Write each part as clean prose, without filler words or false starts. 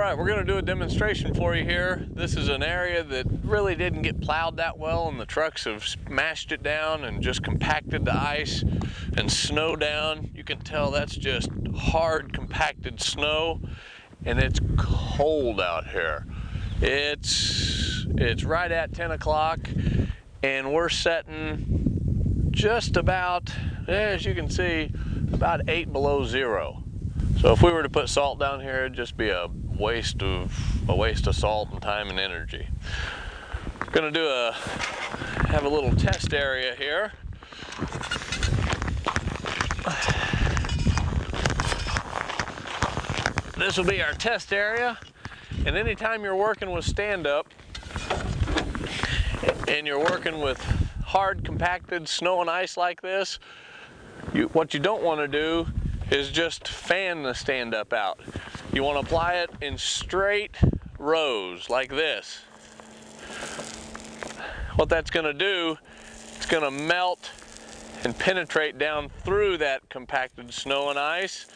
right, we're going to do a demonstration for you here. This is an area that really didn't get plowed that well, and the trucks have smashed it down and just compacted the ice and snow down. You can tell that's just hard compacted snow, and it's cold out here. It's right at 10 o'clock, and we're setting just about, as you can see, about 8 below zero. So if we were to put salt down here, it'd just be a waste of salt and time and energy. Gonna have a little test area here. This will be our test area, and anytime you're working with stand-up and you're working with hard compacted snow and ice like this, what you don't want to do is just fan the stand-up out. You want to apply it in straight rows like this. What that's going to do, it's going to melt and penetrate down through that compacted snow and ice.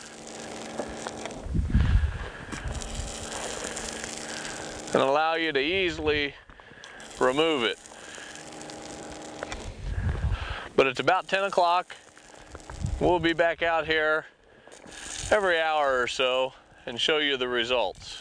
And allow you to easily remove it. But it's about 10 o'clock. We'll be back out here every hour or so and show you the results.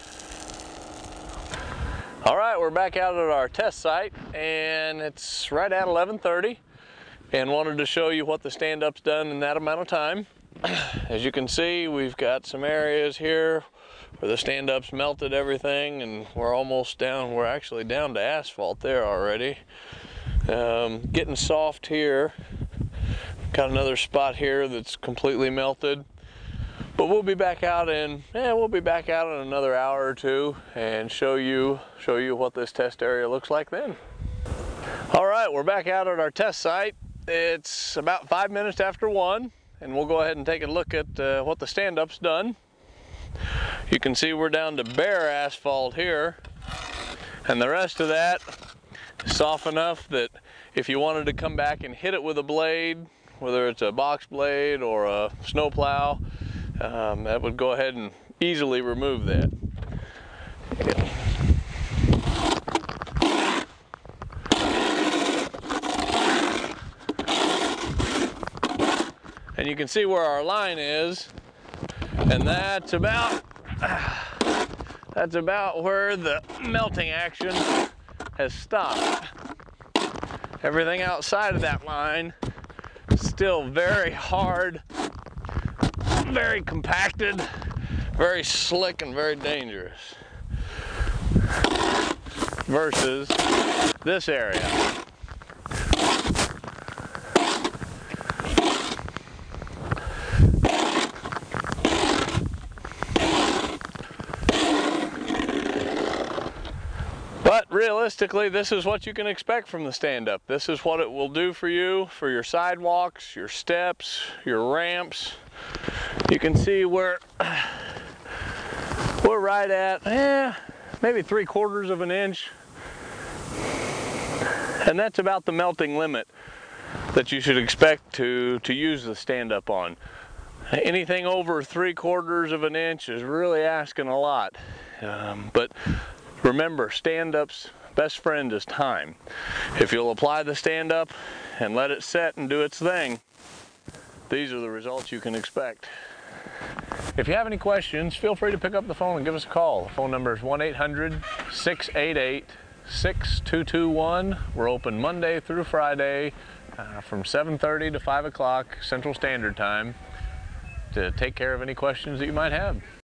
All right, we're back out at our test site, and it's right at 11:30, and wanted to show you what the stand-up's done in that amount of time. As you can see, we've got some areas here where the stand-up's melted everything, and we're almost down, we're actually down to asphalt there already. Getting soft here. Got another spot here that's completely melted. But we'll be back out in another hour or two and show you what this test area looks like then. All right, we're back out at our test site. It's about 5 minutes after 1, and we'll go ahead and take a look at what the stand-up's done. You can see we're down to bare asphalt here, and the rest of that is soft enough that if you wanted to come back and hit it with a blade, whether it's a box blade or a snow plow, that would go ahead and easily remove that. And you can see where our line is, and that's about where the melting action has stopped. Everything outside of that line is still very hard, very compacted, very slick, and very dangerous versus this area. But realistically, this is what you can expect from the stand-up. This is what it will do for you, for your sidewalks, your steps, your ramps. You can see we're right at maybe 3/4 of an inch. And that's about the melting limit that you should expect to use the stand-up on. Anything over 3/4 of an inch is really asking a lot. But remember, stand-up's best friend is time. If you'll apply the stand-up and let it set and do its thing, these are the results you can expect. If you have any questions, feel free to pick up the phone and give us a call. The phone number is 1-800-688-6221. We're open Monday through Friday from 7:30 to 5 o'clock Central Standard Time to take care of any questions that you might have.